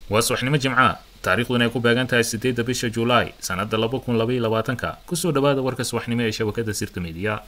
وصحنimo Jimcaha taariikhduna ay ku baagan tahay 8 bisha Juulaay sanada 2022 kusoo dhawaada warka subaxnimo ee shabakada Sirta Media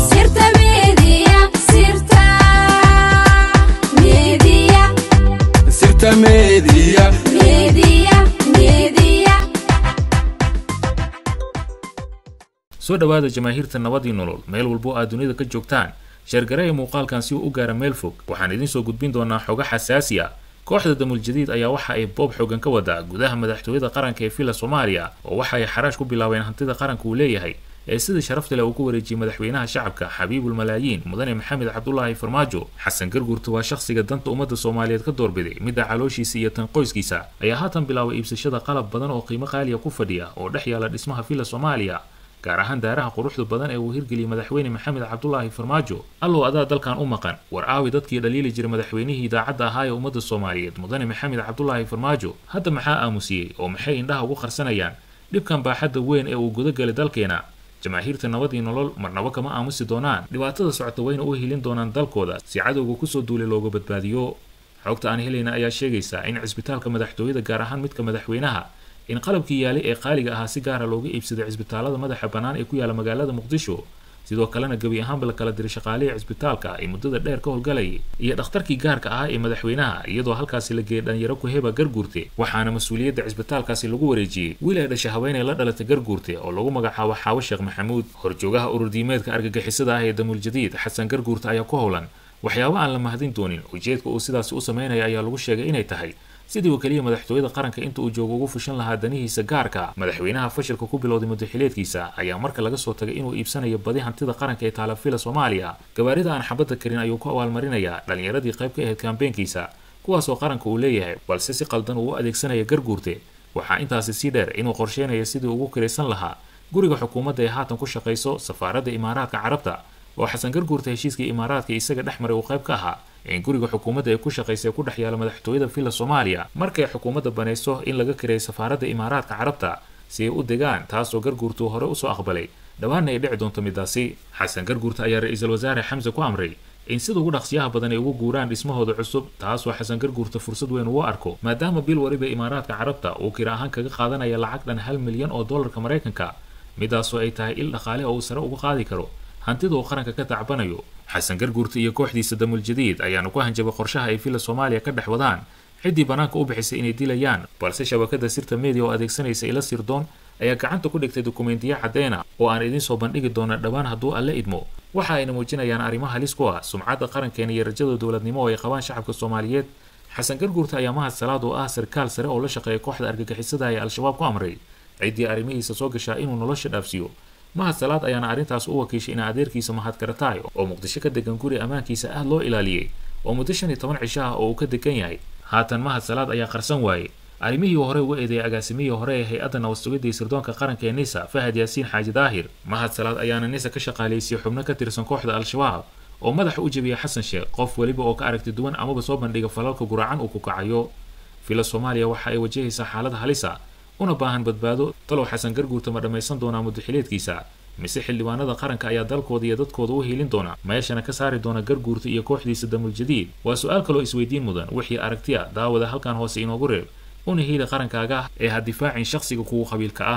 soo dhawaada jamaahiirta nabadii nolol meel walbo aad dunida ka joogtaan shargaray muuqaalkan si uu u gaaro meel fog waxaan idin soo gudbin doonaa xogo xasaasi ah kooxda damul jadiid ayaa waxa ay boob xogan ka wada gudaha madaxtooyada qaranka ee Villa Soomaaliya oo waxa ay xaraash ku bilaabeen hantida qaranka uu leeyahay ee sida sharafta leh uu ku wareejiyay madaxweynaha shacabka Xabiibul Malaayiin Mudane Maxamed Cabdullaahi Farmaajo Xasan Garguurta waa shakhsiga danta ummadda Soomaaliyeed ka doorbiday midda calooshiisa iyo tan qoyskiisa ayaa haatan bilaabay iibsashada qalab badan oo qiimo qaali ah ku fadhiya oo dhex yaala dhismaha Villa Soomaaliya gaar ahaan daaraha quruxda badan ee uu hirgeliyay madaxweyne Maxamed Cabdullaahi Farmaajo allo adaa dalkan u maqan war aawi dadkii dhaliili jiray madaxweynihii idaacadda ahaa ee ummadda Soomaaliyeed Mudane Maxamed Cabdullaahi Farmaajo hadda maxaa aamusiyay oo maxay indhaha ugu qarsanayaan dhibkan baaxadda weyn ee uu gudagalay dalkeena jamaahiirta nabadii nolol marnaba kama aamusi doonaan dhibaatada socota wayna u helin doonaan dalkooda si cadowga ku soo duulay looga badbaadiyo xogta aan helayna ayaa sheegaysa in cisbitaalka madaxtooyada gaar ahaan midka madaxweynaha in qalabkii yaalay ee qaaliga ahaa si gaar ah looga iibsaday cisbitaalada madaxa banaan ee ku yaala magaalada Muqdisho sidoo kalena gabi ahaanba la kala diray shaqaalaha cisbitaalka ay muddada dheer ka howlgalayay iyo dhakhtarkii gaarka ahaa ee madaxweynaha iyadoo halkaasi la geeyay dhalinyaro ku heba Garguurte waxaana mas'uuliyadda cisbitaalkaasi lagu wareejiyay wiil ay dhashay haweeney la dhalatay Garguurte oo lagu magacaabo Xaawo Sheekh Maxamuud horjoogaha ururdiimeedka argagixisada ah ee damul jadiid Xasan Garguurte ayaa ku howlan waxyaabo aan la mahadin doonin ujeedka uu sidaas u sameeyay ayaa lagu sheegay inay tahay sidii uu kaliya madaxtooyada qaranka inta uu joogo ugu fushan lahaa danihiisa gaarka madaxweynaha fashilka ku bilowday muddaxileedkiisa ayaa marka laga soo tagay inuu iibsanayo badi hantida qaranka ee taala Villa Soomaaliya gawaarida aan xabadda karin ayuu ku abaalmarinayaa dhalinyaradii qayb ka ahayd kaambeenkiisa kuwaas oo qaranka uu leeyahay balse si qaldan uu u adeegsanaya Garguurte waxaa intaasi sii dheer inuu qorsheynayo sidii ugu kiraysan lahaa guriga xukuumadda ee haatan ku shaqeyso safaaradda Imaaraadka Carabta oo Xasan Garguurte heshiiskii Imaaraadka isaga dhexmaray uu qayb ka ahaa in guriga xukuumadda ay ku shaqeysay ku dhex yaala madaxtooyada Villa Soomaaliya markay xukuumadda banayso in laga kireeyo safaaradda Imaaraadka Carabta si ay u degaan taasoo Garguurte hore u soo aqbalay dhawaana ay dhici doonto midaasi Xasan Garguurte ayaa ra'iisul wasaare Xamza ku amray in sida ugu dhaqsiyaha badan ay ugu guuraan dhismahooda cusub taasoo Xasan Garguurte fursad weyn u arko maadaama bil wariba Imaaraadka Carabta uu kira ahaan kaga qaadanaya lacag dhan 1 milyan oo dollarka Mareykanka midaasoo ay tahay il dhaqaale oo sare uga qaadi karo hantida uu qaranka ka tacbanayo Xasan Garguurte iyo kooxdiisa damul jadiid ayaana ku hanjabay qorshaha ay Villa Soomaaliya ka dhex wadaan cidii banaanka u bixisay inay dilayaan balse shabakada Sirta Media oo adeegsanaysa ila sirdoon ayaa gacanta ku dhigtay dukumeentiyo cadeena oo aan idin soo bandhigi doona dhawaan hadduu alle idmo waxa ayna muujinayaan arrimaha halis ku ah sumcadda qarankeena iyo rajada dawladnimo oo ay qabaan shacabka Soomaaliyeed Xasan Garguurte ayaa mahad salaad oo ah sarkaal sare oo la shaqeeya kooxda argagixisada ee Al-Shabaab ku amray cidii arrimihiisa soo gashaa inuu nolosha dhaafsiyo mahad salaad ayaana arrintaas u wakiishay in adeerkiisa mahad karataay oo Muqdisho ka degan guri amaankiisa aad loo ilaaliyay oo muddo 15 cisho ah oo uu ka degan yahay haatan mahad salaad ayaa qarsan waayay arrimihii hore uga eedeeyay agaasimihii hore ee hay'adda nabadgelyada sirdoonka qaranka ee NISA Fahad Yaasiin Xaaji Daahir mahad salaad ayaana NISA ka shaqaaleysay xubno ka tirsan kooxda Al-Shabaab oo madax u jabiyay Xasan Sheekh qof waliba oo ka aragti duwan ama soo bandhiga falalka guraacan uu ku kacayo Villa Soomaaliya waxa ay wajahaysaa xaalad halis ah una baahan badbaado talow Xasan Garguurte ma dhameysan doona muddaxileedkiisa mise xildhibaanada qaranka ayaa dalkooda iyo dadkooda u helin doona meeshana ka saari doona Garguurte iyo kooxdiisa damul jadiid waa su'aal kale oo isweydiin mudan wixii aragtiya daawada halkan hoose inoogu reeb una heli qarankaaga ee ha difaacin shakhsiga kuwa qabiilka ah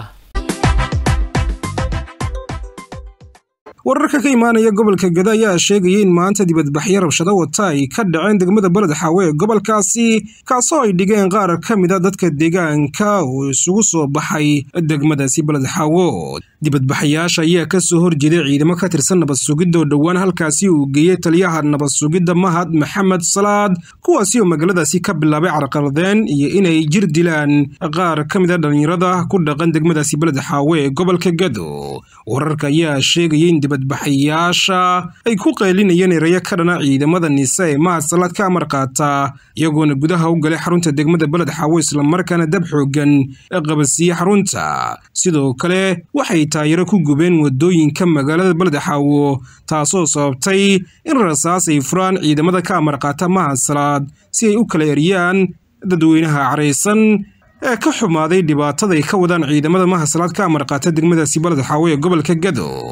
wararka ka imaanaya gobolka Gada ayaa sheegay in maanta dibadbaxyo rabshado wata ay ka dhaceen degmada Balad Xaawe ee gobolkaasi kaasoo ay dhigeen qaar ka mid ah dadka deegaanka oo isugu soo baxay degmadaasi Balad Xaawe dibadbaxayaasha ayaa ka soo horjeeday ciidamo ka tirsan nabad sugidda oo dhawaan halkaasi uu geeyay taliyaha nabad sugidda Mahad Maxamed Salaad kuwaasi oo magaaladaasi ka bilaabay carqaladeen iyo inay jir dilaan qaar ka mid ah dhalinyarada ku dhaqan degmadaasi Balad Xaawe ee gobolka Gado wararka ayaa sheegay in dibadbaxayaasha ay ku qeylinayeen erayo ka dhana ciidamada NISA ee Mahad Salaad ka amar qaata iyagoona gudaha u galay xarunta degmada Balad Xaawe isla markaana dab xoogan qabasiye xarunta sidoo kale waxay taayiro ku gubeen wadooyinka magaalada Balad Xaawe taasoo sababtay in rasaas ay furaan ciidamada ka amar qaata Mahad Salaad si ay u kala eriyaan dadweynaha careysan ee ka xumaaday dhibaatada ay ka wadaan ciidamada Mahad Salaad ka amar qaata degmadaasi Balad Xaawe ee gobolka Gado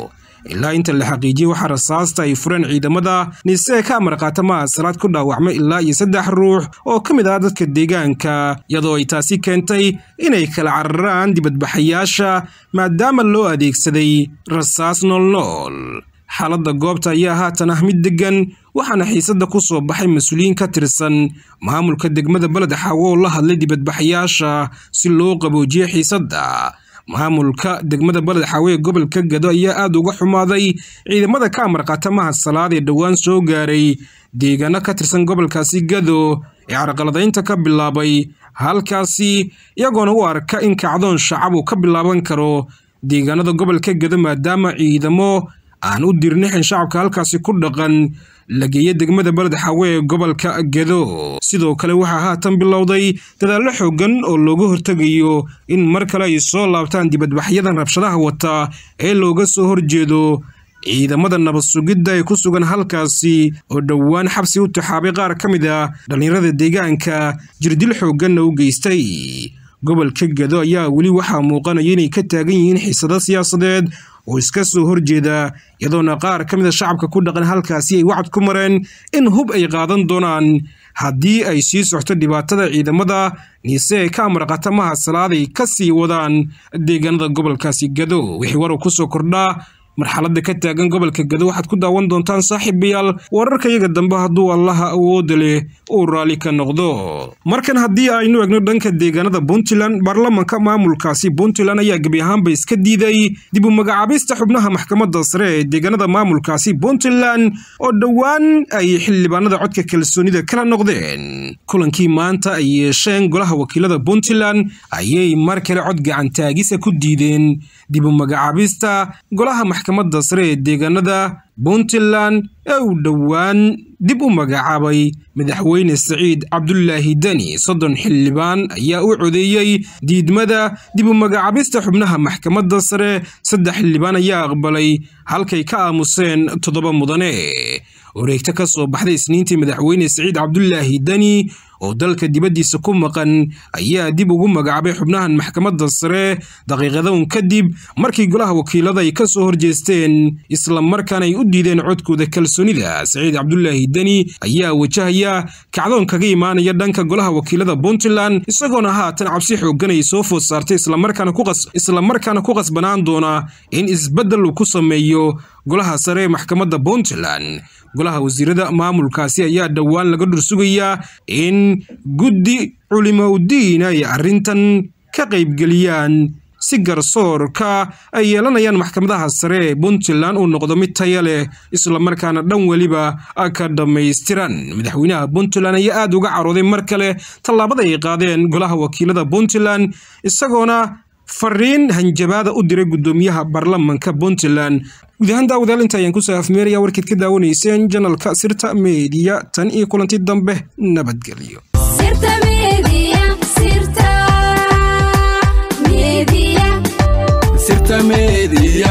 ilaa inta la xaqiijiyay waxa rasaasta ay fureen ciidamada nise ka amar qaata mahad salaad ku dhaawacmay ilaa iyo 3 ruux oo ka mid ah dadka deegaanka iyadoo ay taasi keentay inay kala cararaan dibadbaxayaasha maadaama loo adeegsaday rasaas noolnool xaaladda goobta ayaa haatan ah mid degan waxaana xiisadda ku soo baxay mas-uuliyiin ka tirsan maamulka degmada Balad Xaawo oo la hadlay dibadbaxayaasha si loo qaboojiyo xiisadda maamulka degmada Balad Xaawo ee gobolka Gado ayaa aad uga xumaaday ciidamada ka amar qaata mahad salaad ee dhawaan soo gaaray deegaano ka tirsan gobolkaasi Gado ee carqaladaynta ka bilaabay halkaasi iyagoona u arka in kacdoon shacab uu ka bilaaban karo deegaanada gobolka Gado maadaama ciidamo aan u dirnixin shacabka halkaasi ku dhaqan la geeyay degmada Balad Xaawo ee gobolka Gado sidoo kale waxa haatan bilowday dadaalo xooggan oo looga hortagayo in mar kale ay soo laabtaan dibadbaxyadan rabshadaha wata ee looga soo horjeedo ciidamada nabad sugidda ee ku sugan halkaasi oo dhawaan xabsi u taxaabay qaar ka mid ah dhalinyarada deegaanka jirdil xooggan u geystay gobolka Gado ayaa weli waxa muuqanaya inay ka taagan yihiin xiisado siyaasadeed oo iska soo horjeeda iyadoona qaar ka mid ah shacabka ku dhaqan halkaasi ay wacd ku mareen in hub ay qaadan doonaan haddii ay sii socto dhibaatada ciidamada nise ka amar qaata mahad salaad ay ka sii wadaan deegaanada gobolkaasi Gado wixii war ku soo kordhaa marxaladda ka taagan gobolka Gado waxaad ku daawan doontaan saaxiibayaal wararka iyaga dambe hadduu allaha awood leh uu raali ka noqdo markan haddii aynu eegno dhanka deegaanada Puntland baarlamaanka maamulkaasi Puntland ayaa gabi ahaanba iska diiday dib u magacaabista xubnaha maxkamadda sare ee deegaanada maamulkaasi Puntland oo dhawaan ay xildhibaanada codka kalsoonida kala noqdeen kulankii maanta ay yeesheen golaha wakiilada Puntland ayay mar kale cod gacan taagisa ku diideen dib u magacaabista golaha maxkamadda sare ee deegaanada Puntland ee uu dhawaan dib u magacaabay madaxweyne Saciid Cabdullaahi Dani 30 xildhibaan ayaa u codeeyay diidmada dib u magacaabista xubnaha maxkamadda sare 3 xildhibaan ayaa aqbalay halkay ka aamuseen 7 mudane wareegta ka soo baxday isniintii madaxweyne Saciid Cabdullaahi Dani oo dalka dibadiisa ku maqan ayaa dib ugu magacaabay xubnahan maxkamadda sare daqiiqadan kadib markii golaha wakiilada ay ka soo horjeesteen isla markaana ay u diideen codkooda kalsoonida Saciid Cabdullaahi Dani ayaa wajahaya kacdoon kaga imaanaya dhanka golaha wakiilada Puntland isagoona haatan cabsi xooggan ay soo food saartay isla markaana ku qasbanaan doona in isbedel uu ku sameeyo golaha sare maxkamadda Puntland golaha wasiirada maamulkaasi ayaa dhawaan laga dhursugayaa in guddi culimaudiin ay arrintan ka qaybgeliyaan si garsoorka ay yeelanayaan maxkamadaha sare ee Puntland uu noqdo mid tayo leh isla markaana dhan waliba ka dhameystiran madaxweynaha Puntland ayaa aad uga carooday mar kale tallaabada ay qaadeen golaha wakiilada Puntland isagoona fariin hanjabaada u diray gudoomiyaha baarlamaanka Puntland gudahaan daawadayaal inta ayaan ku soo afmeeraya warkid ka daawanayseen channelka Sirta Media tan iyo kulanti dambe nabadgelyo Sirta Media Sirta Media